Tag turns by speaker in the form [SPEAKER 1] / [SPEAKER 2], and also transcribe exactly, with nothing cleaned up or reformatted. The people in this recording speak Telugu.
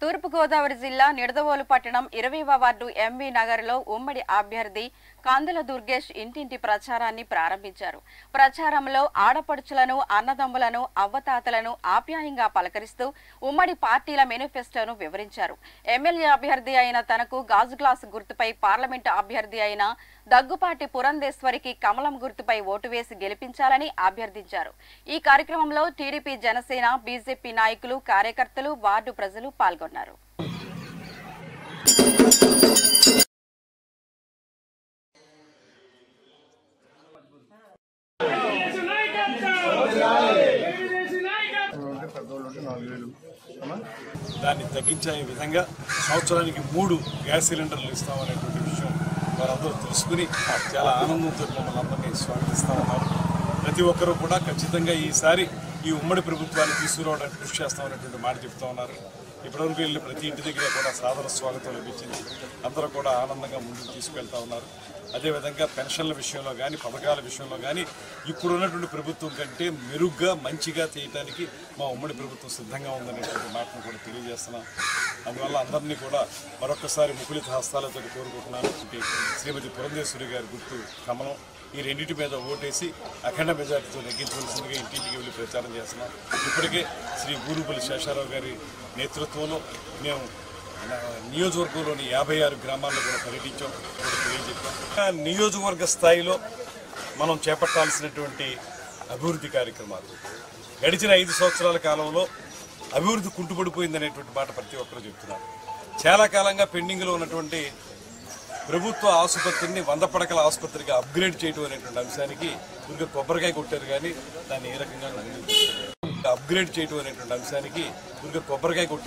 [SPEAKER 1] తూర్పు గోదావరి జిల్లా నిడదవోలు పట్టణం ఇరవైవ వార్డు ఎంవి నగర్లో ఉమ్మడి అభ్యర్థి కాందుల దుర్గేష్ ఇంటింటి ప్రచారాన్ని ప్రారంభించారు. ప్రచారంలో ఆడపడుచులను, అన్నదమ్ములను, అవ్వతాతలను ఆప్యాయంగా పలకరిస్తూ ఉమ్మడి పార్టీల మేనిఫెస్టోను వివరించారు. ఎమ్మెల్యే అభ్యర్థి అయిన తనకు గాజు గ్లాసు గుర్తుపై, పార్లమెంటు అభ్యర్థి అయిన దగ్గుపాటి పురంధేశ్వరికి కమలం గుర్తుపై ఓటు వేసి గెలిపించాలని అభ్యర్థించారు. ఈ కార్యక్రమంలో టీడీపీ, జనసేన, బీజేపీ నాయకులు, కార్యకర్తలు, వార్డు ప్రజలు పాల్గొన్నారు.
[SPEAKER 2] దాన్ని తగ్గించే విధంగా సంవత్సరానికి మూడు గ్యాస్ సిలిండర్లు ఇస్తామనేటువంటి విషయం వారందరూ తెలుసుకుని చాలా ఆనందంతో మమ్మల్ని అందరినీ స్వాగతిస్తూ ఉన్నారు. ప్రతి ఒక్కరూ కూడా ఖచ్చితంగా ఈసారి ఈ ఉమ్మడి ప్రభుత్వాన్ని తీసుకురావడానికి కృషి చేస్తామనేటువంటి మాట చెప్తూ ఉన్నారు. ఇప్పటివరకు వెళ్ళి ప్రతి ఇంటి దగ్గర కూడా సాదర స్వాగతం లభించింది. అందరూ కూడా ఆనందంగా ముందుకు తీసుకెళ్తా ఉన్నారు. అదేవిధంగా పెన్షన్ల విషయంలో కానీ, పథకాల విషయంలో కానీ ఇప్పుడున్నటువంటి ప్రభుత్వం కంటే మెరుగ్గా, మంచిగా చేయడానికి మా ఉమ్మడి ప్రభుత్వం సిద్ధంగా ఉందనేటువంటి మాటను కూడా తెలియజేస్తున్నాం. అందువల్ల అందరినీ కూడా మరొకసారి ముకులిత హస్తాలతో కోరుకుంటున్నాను. శ్రీమతి పురంధేశ్వరి గారి గుర్తు కమలం, ఈ రెండింటి మీద ఓటేసి అఖండ మెజార్టీతో నెగ్గించవలసిందిగా ఇంటింటికి వెళ్ళి ప్రచారం చేస్తున్నాం. ఇప్పటికే శ్రీ గూరుపల్లి శేషారావు గారి నేతృత్వంలో మేము నియోజకవర్గంలోని యాభై ఆరు గ్రామాల్లో కూడా పర్యటించాం, కూడా తెలియజెప్పాం. నియోజకవర్గ స్థాయిలో మనం చేపట్టాల్సినటువంటి అభివృద్ధి కార్యక్రమాలు గడిచిన ఐదు సంవత్సరాల కాలంలో అభివృద్ధి కుంటుపడిపోయిందనేటువంటి మాట ప్రతి ఒక్కరూ చెప్తున్నారు. చాలా కాలంగా పెండింగ్లో ఉన్నటువంటి ప్రభుత్వ ఆసుపత్రిని వంద పడకల ఆసుపత్రిగా అప్గ్రేడ్ చేయడం అనేటువంటి అంశానికి ఇంకా కొబ్బరికాయ కొట్టారు, కానీ దాన్ని ఏ రకంగా అప్గ్రేడ్ చేయడం అనేటువంటి అంశానికి ఇంకా కొబ్బరికాయ కొట్టారు.